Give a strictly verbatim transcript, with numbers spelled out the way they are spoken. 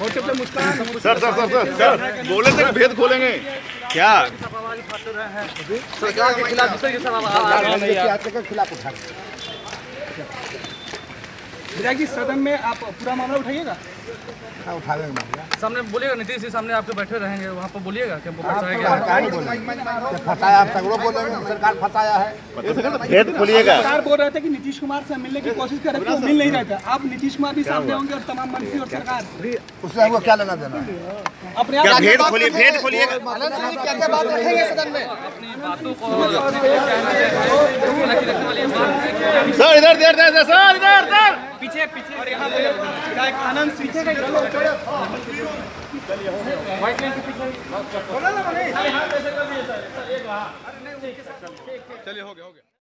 Sir sir sir sir sir बोले थे भेद खोलेंगे क्या सरकार के खिलाफ खिलाफ उठा विधायक जी सदन में आप पूरा मामला उठाइएगा? हाँ उठा लेंगे मामला। सामने बोलिएगा, नीतीश जी सामने आपके बैठे रहेंगे, वहाँ पर बोलिएगा कि हमको फंसाया फंसाया, आप सगड़ों बोलेंगे सरकार फंसाया है। भेद खोलिएगा। सरकार बोल रहे थे कि नीतीश कुमार से मिलने की कोशिश कर रहे थे, वो मिल नहीं रहे थे। आप नीतीश कुमार भी सामने होंगे और तमाम मंत्री और सरकार, उससे हमको क्या लेना देना? अपने क्या भेद खोलिए, भेद खोलिएगा। क्या क्या बात रखेंगे सदन में? बातों को सर इधर इधर इधर सर इधर इधर पीछे पीछे और यहाँ पे विधायक आनंद सिंह चलिए हो गया हो गया।